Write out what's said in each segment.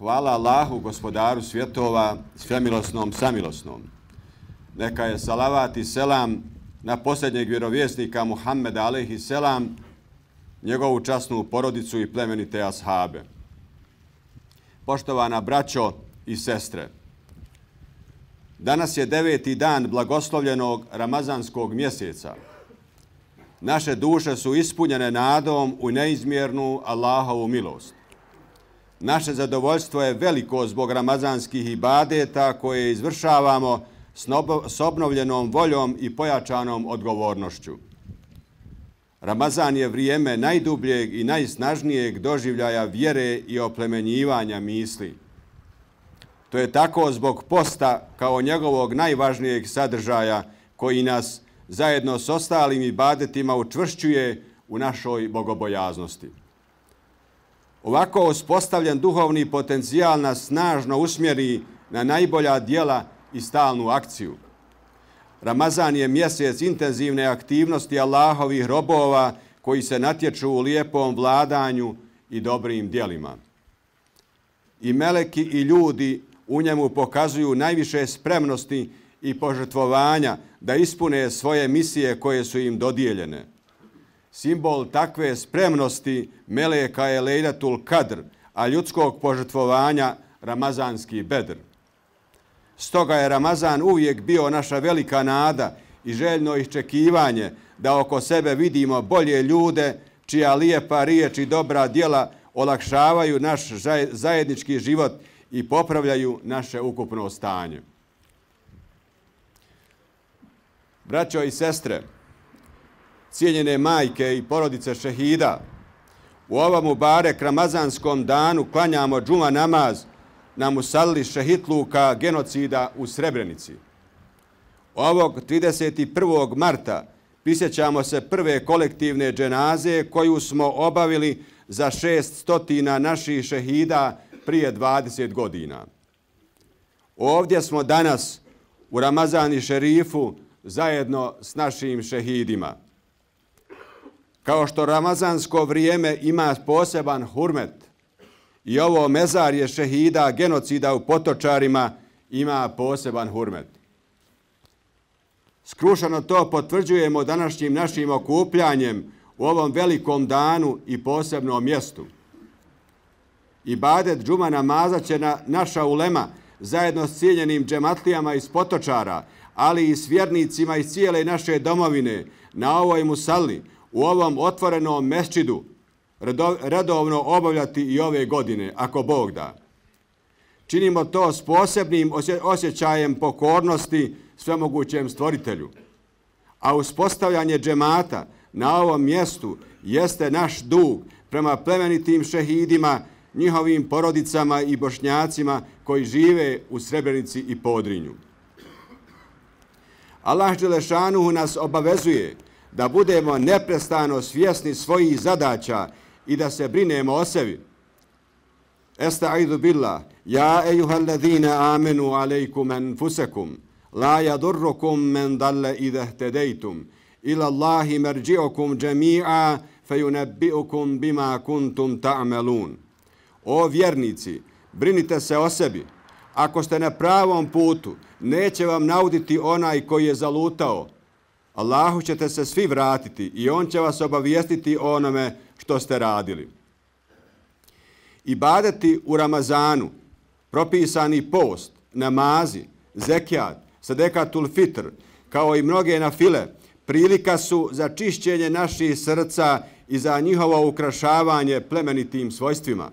Hvala Allahu, gospodaru svjetova, svemilosnom, samilosnom. Neka je salavat i selam na posljednjeg vjerovjesnika Muhammeda alejhi selam, njegovu časnu porodicu i plemenite ashabe. Poštovana braćo i sestre, danas je 9. dan blagoslovljenog ramazanskog mjeseca. Naše duše su ispunjene nadom u neizmjernu Allahovu milost. Naše zadovoljstvo je veliko zbog ramazanskih ibadeta koje izvršavamo s obnovljenom voljom i pojačanom odgovornošću. Ramazan je vrijeme najdubljeg i najsnažnijeg doživljaja vjere i oplemenjivanja misli. To je tako zbog posta kao njegovog najvažnijeg sadržaja koji nas zajedno s ostalim ibadetima učvršćuje u našoj bogobojaznosti. Ovako uspostavljen duhovni potencijal nas snažno usmjeri na najbolja djela i stalnu akciju. Ramazan je mjesec intenzivne aktivnosti Allahovih robova koji se natječu u lijepom vladanju i dobrim djelima. I meleki i ljudi u njemu pokazuju najviše spremnosti i požrtvovanja da ispune svoje misije koje su im dodijeljene. Simbol takve spremnosti meleka je Lejletul Kadr, a ljudskog požrtvovanja Ramazanski Bedr. Stoga je Ramazan uvijek bio naša velika nada i željno iščekivanje da oko sebe vidimo bolje ljude čija lijepa riječ i dobra djela olakšavaju naš zajednički život i popravljaju naše ukupno stanje. Braćo i sestre, cijenjene majke i porodice šehida, u ovom mubarek ramazanskom danu klanjamo džuma namaz na musalli šehitluka genocida u Srebrenici. Ovog 31. marta prisjećamo se prve kolektivne dženaze koju smo obavili za 600 naših šehida prije 20 godina. Ovdje smo danas u Ramazani šerifu zajedno s našim šehidima. Kao što ramazansko vrijeme ima poseban hurmet, i ovo mezarje šehida genocida u Potočarima ima poseban hurmet. Skrušeno to potvrđujemo današnjim našim okupljanjem u ovom velikom danu i posebnom mjestu. Ibadet džuma namaza će naša ulema zajedno s cijenjenim džematlijama iz Potočara, ali i s vjernicima iz cijele naše domovine na ovoj musalli, u ovom otvorenom mesčidu, redovno obavljati i ove godine, ako Bog da. Činimo to s posebnim osjećajem pokornosti svemogućem stvoritelju. A uspostavljanje džemata na ovom mjestu jeste naš dug prema plemenitim šehidima, njihovim porodicama i bošnjacima koji žive u Srebrenici i Podrinju. Allah dželešanuhu nas obavezuje da budemo neprestano svjesni svojih zadaća i da se brinemo o sebi. Estaizu billah, ja ejuhallazina amenu alejkum enfusekum, la yadurrukum men dalle ideh tedejtum, ila Allahi merđi'ukum džemi'a, fejunebbi'ukum bima kuntum ta'melun. O vjernici, brinite se o sebi. Ako ste na pravom putu, neće vam nauditi onaj koji je zalutao. Allahu ćete se svi vratiti i on će vas obavijestiti o onome što ste radili. Ibadeti u Ramazanu, propisani post, namazi, zekijat, sadekatul fitr, kao i mnoge nafile, prilika su za čišćenje naših srca i za njihovo ukrašavanje plemenitim svojstvima.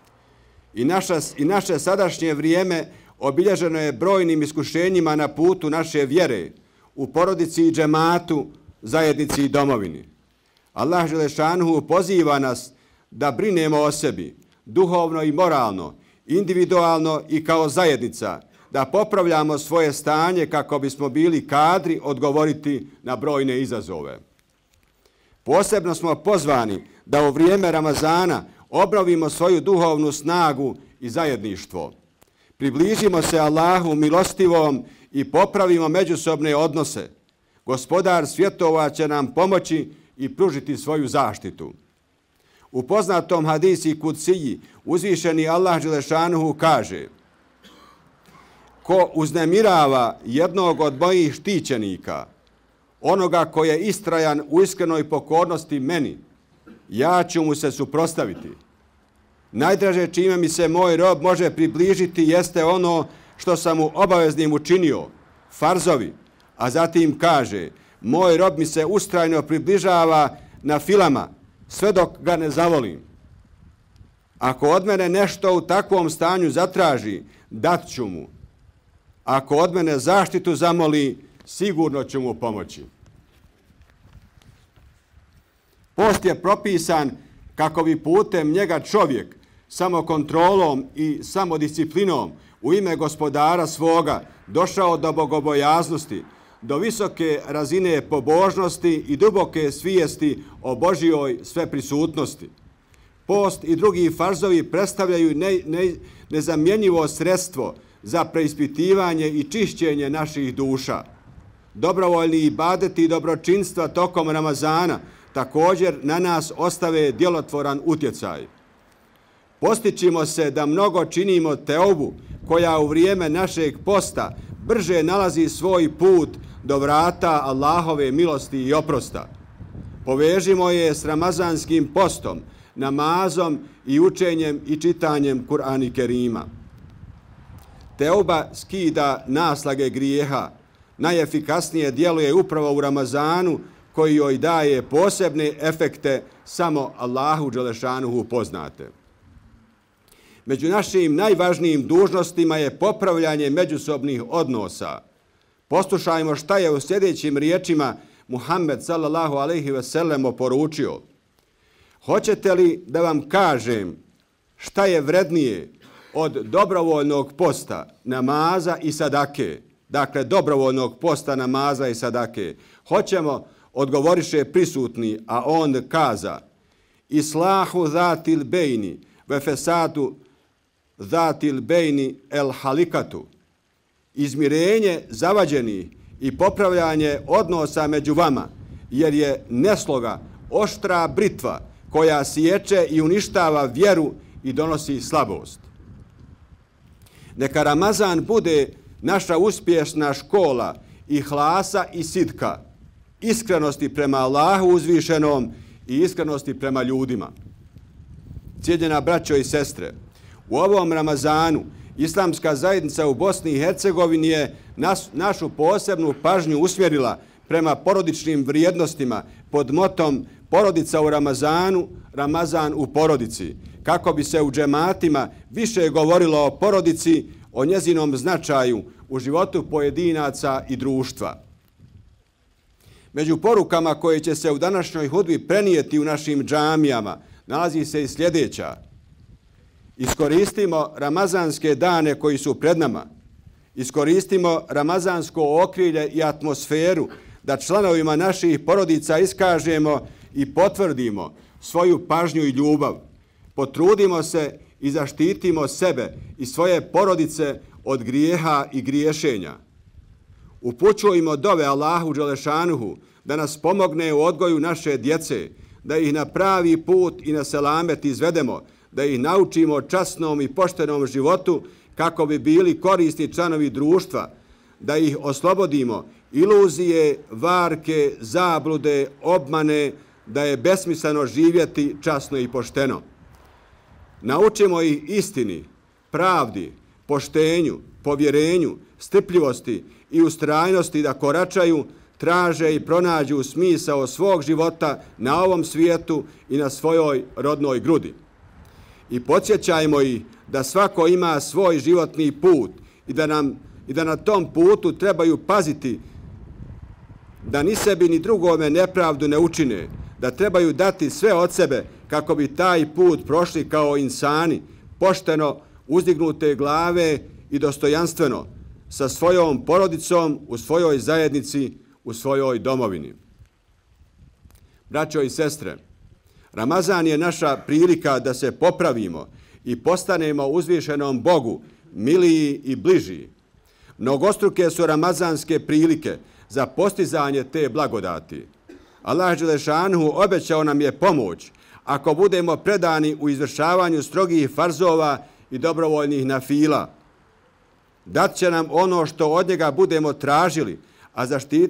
I naše sadašnje vrijeme obilježeno je brojnim iskušenjima na putu naše vjere, u porodici i džematu, zajednici i domovini. Allah dželešanuhu poziva nas da brinemo o sebi, duhovno i moralno, individualno i kao zajednica, da popravljamo svoje stanje kako bismo bili kadri odgovoriti na brojne izazove. Posebno smo pozvani da u vrijeme Ramazana obnovimo svoju duhovnu snagu i zajedništvo. Približimo se Allahu milostivom i popravimo međusobne odnose. Gospodar svjetova će nam pomoći i pružiti svoju zaštitu. U poznatom hadisi Kudsiji uzvišeni Allah dželešanuhu kaže: ko uznemirava jednog od mojih štićenika, onoga koji je istrajan u iskrenoj pokornosti meni, ja ću mu se suprotstaviti. Najdraže čime mi se moj rob može približiti jeste ono što sam mu obaveznim učinio, farzovi, a zatim kaže: moj rob mi se ustrajno približava na filama, sve dok ga ne zavolim. Ako od mene nešto u takvom stanju zatraži, dat ću mu. Ako od mene zaštitu zamoli, sigurno ću mu pomoći. Post je propisan kako bi putem njega čovjek samokontrolom i samodisciplinom u ime gospodara svoga došao do bogobojaznosti, do visoke razine pobožnosti i duboke svijesti o Božjoj sveprisutnosti. Post i drugi farzovi predstavljaju nezamjenjivo sredstvo za preispitivanje i čišćenje naših duša. Dobrovoljni ibadeti i dobročinstva tokom Ramazana također na nas ostave djelotvoran utjecaj. Postičimo se da mnogo činimo teubu koja u vrijeme našeg posta brže nalazi svoj put do vrata Allahove milosti i oprosta. Povežimo je s ramazanskim postom, namazom i učenjem i čitanjem Kur'ana Kerima. Teuba skida naslage grijeha. Najefikasnije djeluje upravo u Ramazanu, koji joj daje posebne efekte samo Allahu dželešanuhu poznate. Među našim najvažnijim dužnostima je popravljanje međusobnih odnosa. Poslušajmo šta je u sljedećim riječima Muhammed sallallahu alejhi ve sellem poručio. Hoćete li da vam kažem šta je vrednije od dobrovoljnog posta, namaza i sadake? Dakle, dobrovoljnog posta, namaza i sadake. Hoćemo, odgovoriše prisutni, a on kaza: islahu zatil bejni ve fesadu zatil bejni el halikatu. Izmirenje zavađenih i popravljanje odnosa među vama, jer je nesloga oštra britva koja sječe i uništava vjeru i donosi slabost. Neka Ramazan bude naša uspješna škola ihlasa i sidka, iskrenosti prema Allahu uzvišenom i iskrenosti prema ljudima. Cijenjena braćo i sestre, u ovom Ramazanu Islamska zajednica u Bosni i Hercegovini je našu posebnu pažnju usmjerila prema porodičnim vrijednostima pod motom porodica u Ramazanu, Ramazan u porodici, kako bi se u džematima više govorilo o porodici, o njezinom značaju u životu pojedinaca i društva. Među porukama koje će se u današnjoj hudbi prenijeti u našim džamijama nalazi se i sljedeća: iskoristimo ramazanske dane koji su pred nama. Iskoristimo ramazansko okrilje i atmosferu da članovima naših porodica iskažemo i potvrdimo svoju pažnju i ljubav. Potrudimo se i zaštitimo sebe i svoje porodice od grijeha i griješenja. Upućujemo dove Allahu dželešanuhu da nas pomogne u odgoju naše djece, da ih na pravi put i na selamet izvedemo, da ih naučimo časnom i poštenom životu kako bi bili korisni članovi društva, da ih oslobodimo iluzije, varke, zablude, obmane, da je besmisleno živjeti časno i pošteno. Naučimo ih istini, pravdi, poštenju, povjerenju, strpljivosti i ustrajnosti da koračaju, traže i pronađu smisao svog života na ovom svijetu i na svojoj rodnoj grudi. I podsjećajmo ih da svako ima svoj životni put i da na tom putu trebaju paziti da ni sebi ni drugome nepravdu ne učine, da trebaju dati sve od sebe kako bi taj put prošli kao insani, pošteno, uzdignute glave i dostojanstveno, sa svojom porodicom, u svojoj zajednici, u svojoj domovini. Braćo i sestre, Ramazan je naša prilika da se popravimo i postanemo uzvišenom Bogu miliji i bliži. Mnogostruke su ramazanske prilike za postizanje te blagodati. Allah dželešanuhu obećao nam je pomoć, ako budemo predani u izvršavanju strogih farzova i dobrovoljnih nafila. Dat će nam ono što od njega budemo tražili, a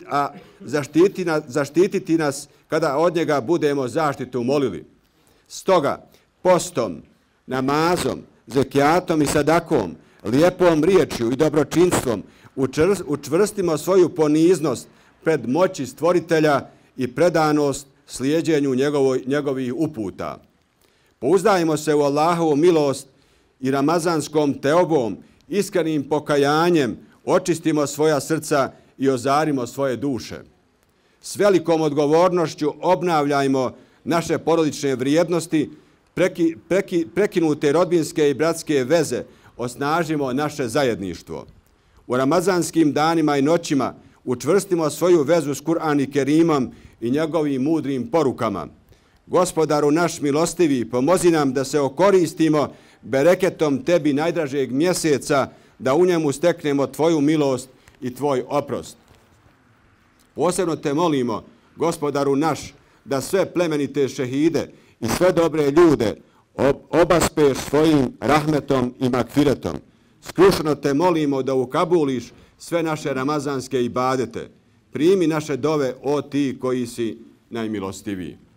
zaštititi nas kada od njega budemo zaštitu molili. Stoga, postom, namazom, zekijatom i sadakom, lijepom riječju i dobročinstvom učvrstimo svoju poniznost pred moći stvoritelja i predanost slijeđenju njegovih uputa. Pouzdajmo se u Allahovu milost i ramazanskom teobom, iskrenim pokajanjem, očistimo svoja srca i ozarimo svoje duše. S velikom odgovornošću obnavljajmo naše porodične vrijednosti, prekinute rodbinske i bratske veze, osnažimo naše zajedništvo. U ramazanskim danima i noćima učvrstimo svoju vezu s Kur'an i Kerimom i njegovim mudrim porukama. Gospodaru naš milostivi, pomozi nam da se okoristimo bereketom tebi najdražeg mjeseca, da u njemu steknemo tvoju milost i tvoj oprost. Posebno te molimo, Gospodaru naš, da sve plemenite šehide i sve dobre ljude obaspeš svojim rahmetom i magfiretom. Skrušeno te molimo da ukabuliš sve naše ramazanske ibadete. Primi naše dove, o ti koji si najmilostiviji.